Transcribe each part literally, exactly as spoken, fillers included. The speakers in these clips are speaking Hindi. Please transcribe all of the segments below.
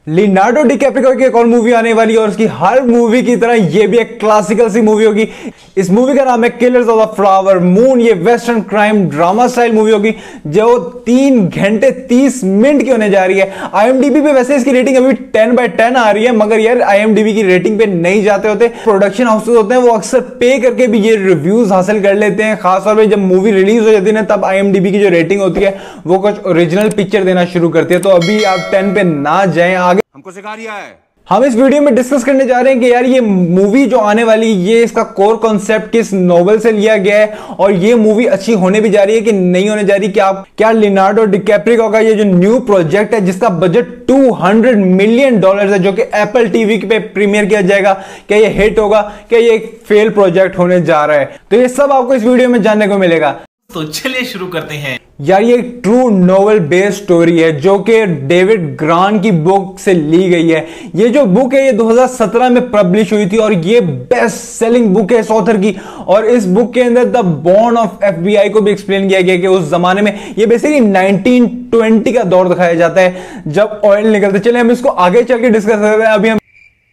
लियोनार्डो डिकैप्रियो की एक और मूवी आने वाली है और उसकी हर मूवी की तरह ये भी एक क्लासिकल सी मूवी होगी। इस मूवी का नाम है killers of the flower moon. ये western crime drama style movie होगी जो तीन घंटे तीस मिनट की होने जा रही है। आईएमडीबी पे वैसे इसकी रेटिंग अभी टेन बाय टेन आ रही है, मगर यार आईएमडीबी की रेटिंग पे नहीं जाते होते। प्रोडक्शन हाउसेस होते हैं वो अक्सर पे करके भी ये रिव्यूज हासिल कर लेते हैं। खासतौर पर जब मूवी रिलीज हो जाती है ना, तब आईएमडीबी की जो रेटिंग होती है वो कुछ ओरिजिनल पिक्चर देना शुरू करती है। तो अभी आप टेन पे ना जाएं, आगे हमको सिखा रिया है। हम इस वीडियो में डिस्कस करने जा रहे हैं कि यार ये मूवी जो आने वाली ये इसका कोर कॉन्सेप्ट किस नोवेल से लिया गया है और ये मूवी अच्छी होने भी जा रही है कि नहीं होने जा रही। क्या क्या लियोनार्डो डिकैप्रियो का ये जो न्यू प्रोजेक्ट है जिसका बजट दो सौ मिलियन डॉलर्स है, जो कि एप्पल टीवी पे प्रीमियर किया जाएगा, क्या ये हिट होगा, क्या ये एक फेल प्रोजेक्ट होने जा रहा है? तो ये सब आपको इस वीडियो में जानने को मिलेगा। तो चलिए शुरू करते हैं। यार ये एक ट्रू नोवेल बेस्ड स्टोरी है जो कि डेविड ग्रान की बुक से ली गई है। ये जो बुक है ये दो हज़ार सत्रह में पब्लिश हुई थी और ये बेस्ट सेलिंग बुक है इस ऑथर की। और इस बुक के अंदर द बॉर्न ऑफ एफबीआई को भी एक्सप्लेन किया गया कि उस जमाने में ये बेसिकली नाइनटीन ट्वेंटी का दौर दिखाया जाता है जब ऑयल निकलते। चले हम इसको आगे चल के डिस्कस करते हैं। अभी हम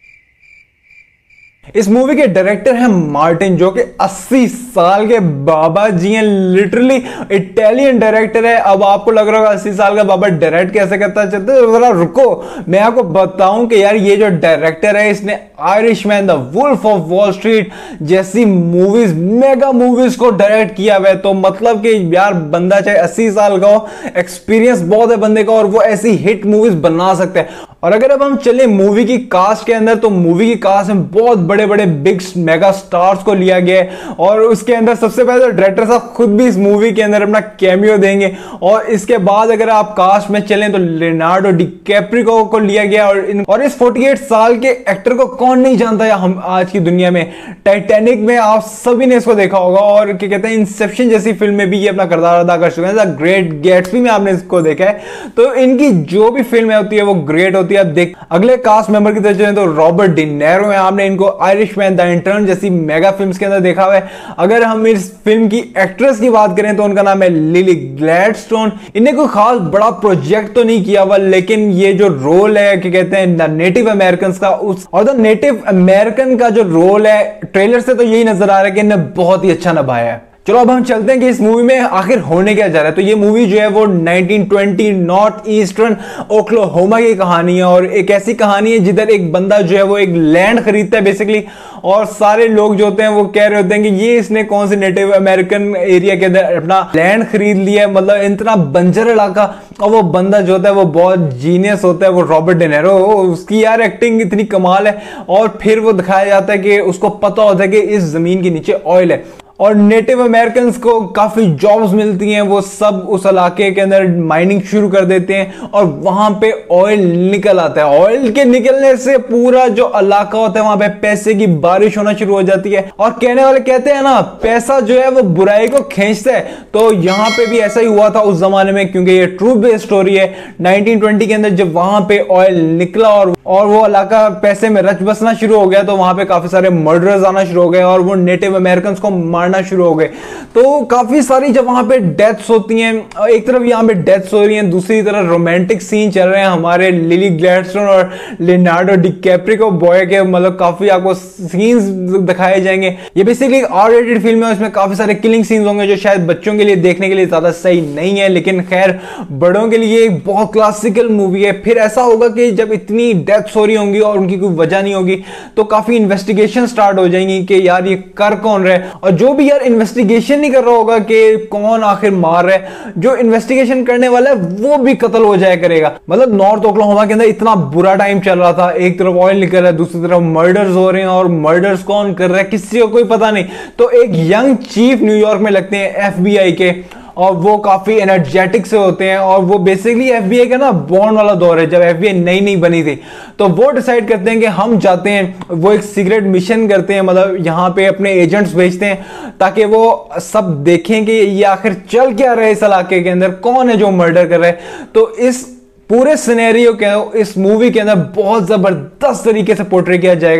इस मूवी के डायरेक्टर हैं मार्टिन, जो कि अस्सी साल के बाबा जी हैं, लिटरली इटालियन डायरेक्टर है। अब आपको लग रहा होगा अस्सी साल का बाबा डायरेक्ट कैसे करता है, जरा रुको मैं आपको बताऊं कि यार ये जो डायरेक्टर है इसने Irishman, the wolf of Wall Street जैसी मूवीज, मेगा मूवीज को डायरेक्ट किया हुआ है। तो मतलब कि यार बंदा चाहे अस्सी साल का हो, एक्सपीरियंस बहुत है बंदे का और वो ऐसी हिट मूवीज बना सकते हैं। और अगर अब हम चले मूवी की कास्ट के अंदर, तो मूवी की कास्ट में बहुत बड़े बड़े बिग मेगा स्टार्स को लिया गया है और उसके अंदर सबसे पहले तो डायरेक्टर साहब खुद भी इस मूवी के अंदर अपना कैमियो देंगे। और इसके बाद अगर आप कास्ट में चलें तो लियोनार्डो डिकैप्रियो को लिया गया। और इन और इस अड़तालीस साल के एक्टर को कौन नहीं जानता है हम आज की दुनिया में। टाइटैनिक में आप सभी ने इसको देखा होगा और क्या कहते हैं इंसेप्शन जैसी फिल्म में भी ये अपना किरदार अदा कर चुके हैं। द ग्रेट गैट्सबी में आपने इसको देखा है। तो इनकी जो भी फिल्म होती है वो ग्रेट होती है। अब देख अगले कास्ट मेंबर की तरफ चलें तो रॉबर्ट डी नीरो है। आपने इनको आयरिशमैन, द इंटर्न जैसी मेगा फिल्म्स के अंदर देखा हुआ है। अगर हम इस फिल्म की एक्ट्रेस की बात करें तो उनका नाम है लिली ग्लैडस्टोन। इन्हें कोई खास बड़ा प्रोजेक्ट तो नहीं किया हुआ, लेकिन ये जो रोल है क्या कहते हैं द नेटिव अमेरिकन का, उस और द नेटिव अमेरिकन का जो रोल है ट्रेलर से तो यही नजर आ रहा है कि इन्हें बहुत ही अच्छा निभाया है। चलो अब हम चलते हैं कि इस मूवी में आखिर होने क्या जा रहा है। तो ये मूवी जो है वो nineteen twenty north eastern Oklahoma की कहानी है और एक ऐसी कहानी है जिधर एक बंदा जो है वो एक लैंड खरीदता है बेसिकली। और सारे लोग जो होते हैं वो कह रहे होते हैं कि ये इसने कौन सी नेटिव अमेरिकन एरिया के अंदर अपना लैंड खरीद लिया है, मतलब इतना बंजर इलाका। और वो बंदा जो होता है वो बहुत जीनियस होता है, वो रॉबर्ट डी नीरो। उसकी यार एक्टिंग इतनी कमाल है। और फिर वो दिखाया जाता है कि उसको पता होता है कि इस जमीन के नीचे ऑयल है और नेटिव अमेरिकन को काफी जॉब्स मिलती हैं। वो सब उस इलाके के अंदर माइनिंग शुरू कर देते हैं और वहां पे ऑयल निकल आता है। ऑयल के निकलने से पूरा जो इलाका होता है वहां पे पैसे की बारिश होना शुरू हो जाती है। और कहने वाले कहते हैं ना, पैसा जो है वो बुराई को खींचता है। तो यहाँ पे भी ऐसा ही हुआ था उस जमाने में, क्योंकि ये ट्रू बेस्ड स्टोरी है। नाइनटीन ट्वेंटी के अंदर जब वहां पे ऑयल निकला और और वो इलाका पैसे में रच बसना शुरू हो गया, तो वहां पे काफी सारे मर्डर्स आना शुरू हो गए और वो नेटिव अमेरिकन को मारना शुरू हो गए। तो काफी सारी जब वहां पे डेथ्स होती हैं, एक तरफ यहाँ पे डेथ्स हो रही हैं, दूसरी तरफ रोमांटिक सीन चल रहे हैं हमारे लिली ग्लैडस्टोन और लियोनार्डो डिकैप्रियो बॉय के, मतलब काफी आपको सीन्स दिखाए जाएंगे। ये बेसिकली आर रेटेड फिल्म है, उसमें काफी सारे किलिंग सीन्स होंगे जो शायद बच्चों के लिए देखने के लिए ज्यादा सही नहीं है, लेकिन खैर बड़ों के लिए एक बहुत क्लासिकल मूवी है। फिर ऐसा होगा कि जब इतनी डेथ्स हो रही होंगी और उनकी कोई वजह नहीं होगी तो काफी इन्वेस्टिगेशन स्टार्ट हो जाएंगी कि यार ये कर कौन रहा है। और जो भी यार इन्वेस्टिगेशन नहीं कर रहा होगा कि कौन आखिर मार रहा है, जो इन्वेस्टिगेशन करने वाला है वो भी कत्ल हो जाया करेगा। मतलब नॉर्थ ओक्लाहोमा के अंदर इतना बुरा टाइम चल रहा था, एक तरफ ऑयल निकल रहा है, दूसरी तरफ मर्डर्स हो रहे हैं और मर्डर्स कौन कर रहा है किसी को कोई पता नहीं। तो एक यंग चीफ न्यूयॉर्क में लगते हैं एफबीआई के और वो काफी एनर्जेटिक से होते हैं और वो बेसिकली एफबीआई का ना बॉर्न वाला दौर है, जब एफबीआई नई नई बनी थी। तो वो डिसाइड करते हैं कि हम जाते हैं, वो एक सीक्रेट मिशन करते हैं, मतलब यहाँ पे अपने एजेंट्स भेजते हैं ताकि वो सब देखें कि ये आखिर चल क्या रहा है इस इलाके के अंदर, कौन है जो मर्डर कर रहा है। तो इस पूरे सिनेरियो के इस मूवी के अंदर बहुत जबरदस्त तरीके से पोर्ट्रे किया जाएगा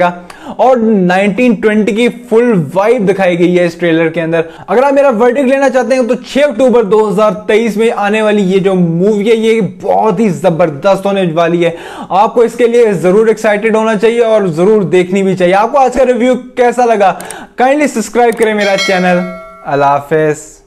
और नाइनटीन ट्वेंटी की फुल वाइब दिखाई गई है इस ट्रेलर के अंदर। अगर आप मेरा वर्डिक्ट लेना चाहते हैं तो छह अक्टूबर दो हज़ार तेईस में आने वाली ये जो मूवी है ये बहुत ही जबरदस्त होने वाली है। आपको इसके लिए जरूर एक्साइटेड होना चाहिए और जरूर देखनी भी चाहिए। आपको आज का रिव्यू कैसा लगा? काइंडली सब्सक्राइब करें मेरा चैनल। अल्लाह हाफिज़।